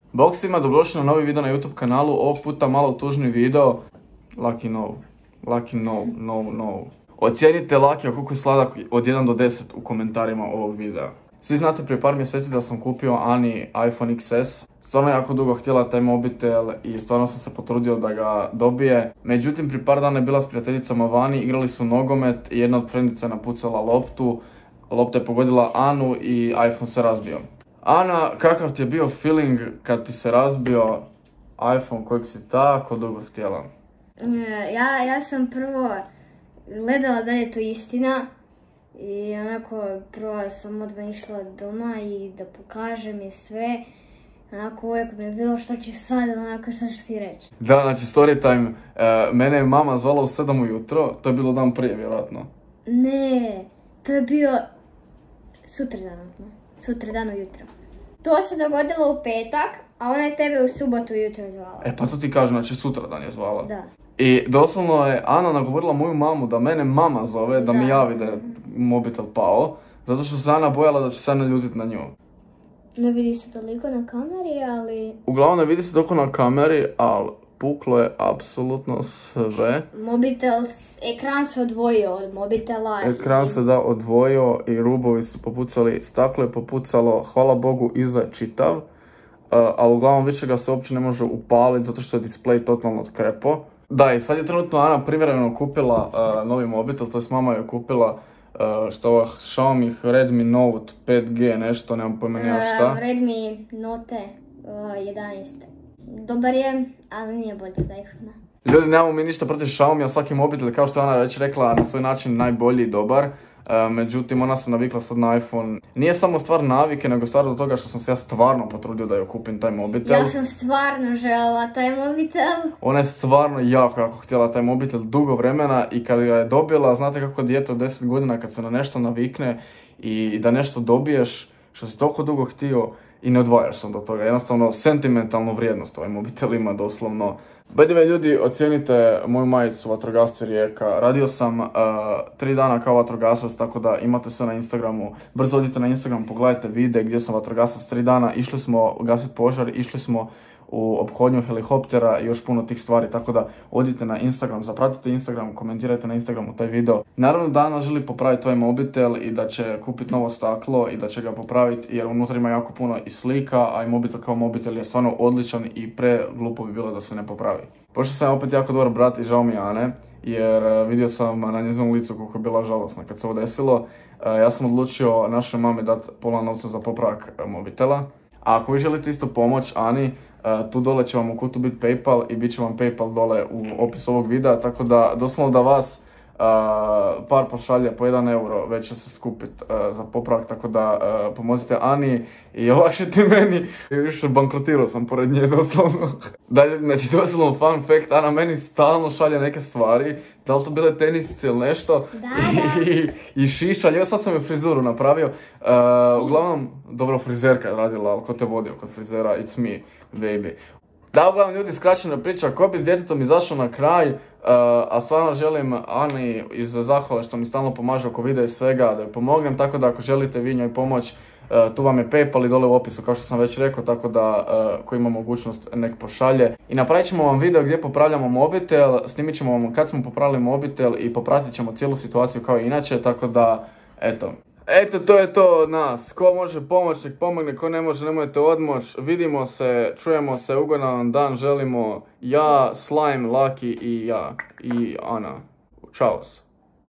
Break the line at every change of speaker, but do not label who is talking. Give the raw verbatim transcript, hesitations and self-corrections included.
Bog svima, dobrodošli na novi video na YouTube kanalu, ovog puta malo tužni video. Lucky no, Lucky no, no, no. Ocijenite Lucky koliko je sladak od jedan do deset u komentarima ovog videa. Svi znate prije par mjeseci da sam kupio Ani iPhone X S. Stvarno jako dugo htjela taj mobitel i stvarno sam se potrudio da ga dobije. Međutim, prije par dana je bila s prijateljicama vani, igrali su nogomet i jedna od frendica je napucala loptu. Lopta je pogodila Anu i iPhone se razbio. Ana, kakav ti je bio feeling kad ti se razbio iPhone kojeg si tako dugo htjela?
Ja, ja sam prvo gledala da je to istina i onako prvo sam odmah išla doma i da pokažem i sve. Onako uvijek mi je bilo šta ću sad, onako šta ću ti reći.
Da, znači story time, e, mene je mama zvala u sedam ujutro, to je bilo dan prije vjerojatno.
Ne, to je bio sutradan, sutradan ujutro. To se dogodilo u petak, a ona je tebe u subotu ujutro zvala.
E pa to ti kažem, znači sutradan je zvala.
Da.
I doslovno je Ana nagovorila moju mamu da mene mama zove, da, da. mi javi da je mobitel pao, zato što se Ana bojala da će se naljutiti na nju.
Ne vidi se toliko na kameri, ali...
Uglavnom ne vidi se toliko na kameri, ali puklo je apsolutno sve.
Mobitel, ekran se odvojio od mobitela.
Ekran
i...
se da odvojio i rubovi su popucali, staklo je popucalo, hvala Bogu iza čitav. Uh, ali uglavnom više ga se uopće ne može upaliti zato što je display totalno odkrepo. Da, i sad je trenutno Ana privremeno kupila uh, novi mobitel, to jest mama je kupila uh, što ovo Xiaomi Redmi Note pet G nešto, nemam pojma nija šta.
Uh, Redmi Note uh, jedanaest. Dobar je, ali nije bolji od iPhone-a.
Ljudi, nemamo mi ništa protiv Xiaomi, a svaki mobitel, kao što je Ana već rekla, na svoj način najbolji i dobar. Uh, međutim, ona se navikla sad na iPhone. Nije samo stvar navike, nego stvar do toga što sam se ja stvarno potrudio da joj kupim taj mobitel.
Ja sam stvarno željela taj mobitel.
Ona je stvarno jako, jako htjela taj mobitel dugo vremena i kad ga je dobila, znate kako dijete od deset godina kad se na nešto navikne i da nešto dobiješ što si toliko dugo htio i ne odvajaš se do toga. Jednostavno, sentimentalnu vrijednost ovaj mobitel ima doslovno. By the way, ljudi, ocijenite moju majicu Vatrogasci Rijeka. Radio sam uh, tri dana kao vatrogasac, tako da imate sve na Instagramu. Brzo odite na Instagram, pogledajte vide gdje sam vatrogasac tri dana. Išli smo gasiti požar, išli smo u ophodnju helikoptera i još puno tih stvari, tako da odite na Instagram, zapratite Instagram, komentirajte na Instagramu taj video. Naravno da Ana želi popraviti ovaj mobitel i da će kupiti novo staklo i da će ga popraviti jer unutra ima jako puno i slika, a i mobitel kao mobitel je stvarno odličan i pre glupo bi bilo da se ne popravi. Pošto sam opet jako dobar brat i žao mi je Ane, jer vidio sam na njezinom licu koliko je bila žalosna kad se ovo desilo. Ja sam odlučio našoj mami dati pola novca za popravak mobitela. A ako vi želite isto pomoć Ani, Uh, tu dole će vam u kutu biti PayPal i bit će vam PayPal dole u opisu ovog videa, tako da doslovno da vas uh, par pošalje po jedan euro već će se skupiti uh, za popravak, tako da uh, pomozite Ani i olakšite meni. I više bankrotirao sam pored nje doslovno. Dalje, znači doslovno fun fact, Ana meni stalno šalje neke stvari, da li to bile tenisice ili nešto,
da, da.
I, i šišalj, evo sad sam je frizuru napravio. Uh, uglavnom, dobro frizerka je radila, ali ko te vodio kod frizera, it's me, baby. Da, uglavnom ljudi, skraćena priča, ko bi s djetetom izašao na kraj, uh, a stvarno želim Ani iz zahvale što mi stalno pomaže oko videa i svega, da joj pomognem, tako da ako želite vi njoj pomoć, uh, tu vam je PayPal i dole u opisu kao što sam već rekao, tako da uh, ko ima mogućnost nek pošalje. I napravit ćemo vam video gdje popravljamo mobitel, snimit ćemo vam kad smo popravili mobitel i popratit ćemo cijelu situaciju kao i inače, tako da, eto. Eto, to je to od nas. Ko može pomoć, nek pomogne, ko ne može, nemojte odmoć. Vidimo se, čujemo se, ugodan vam dan želimo. Ja, Slime, Lucky i ja. I Ana. Čaos.